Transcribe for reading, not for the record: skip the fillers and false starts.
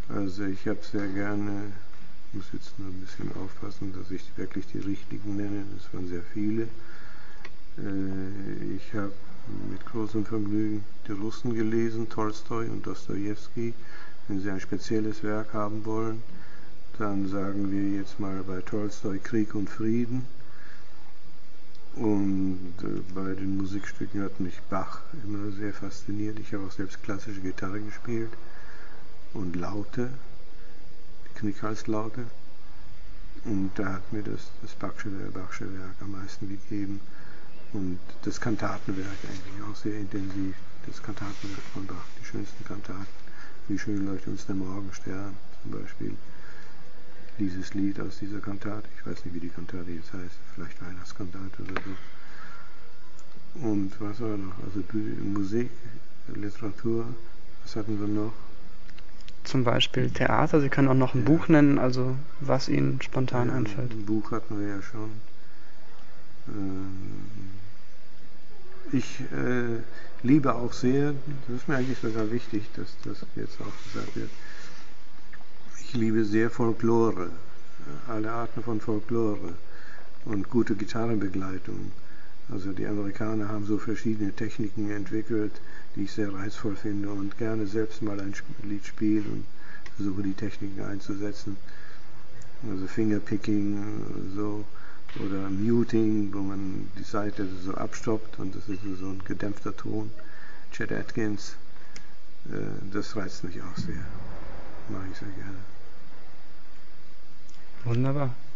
Also ich habe sehr gerne, muss jetzt nur ein bisschen aufpassen, dass ich wirklich die richtigen nenne, das waren sehr viele. Ich habe mit großem Vergnügen die Russen gelesen, Tolstoi und Dostojewski. Wenn Sie ein spezielles Werk haben wollen, dann sagen wir jetzt mal bei Tolstoi Krieg und Frieden. Und bei den Musikstücken hat mich Bach immer sehr fasziniert. Ich habe auch selbst klassische Gitarre gespielt und Laute, die Knickhalslaute. Und da hat mir das Bachsche Werk am meisten gegeben. Und das Kantatenwerk eigentlich auch sehr intensiv. Das Kantatenwerk von Bach, die schönsten Kantaten. Wie schön leuchtet uns der Morgenstern zum Beispiel. Dieses Lied aus dieser Kantate, ich weiß nicht, wie die Kantate jetzt heißt, vielleicht Weihnachtskantate oder so. Und was war noch? Also Musik, Literatur, was hatten wir noch? Zum Beispiel Theater, Sie können auch noch ein Buch nennen, also was Ihnen spontan einfällt. Ein Buch hatten wir ja schon. Ich liebe auch sehr, das ist mir eigentlich sogar wichtig, dass das jetzt auch gesagt wird, ich liebe sehr Folklore, alle Arten von Folklore und gute Gitarrenbegleitung. Also die Amerikaner haben so verschiedene Techniken entwickelt, die ich sehr reizvoll finde und gerne selbst mal ein Lied spiele und versuche die Techniken einzusetzen. Also Fingerpicking so, oder Muting, wo man die Seite so abstoppt und das ist so ein gedämpfter Ton. Chet Atkins, das reizt mich auch sehr. Mache ich sehr gerne. Wunderbar.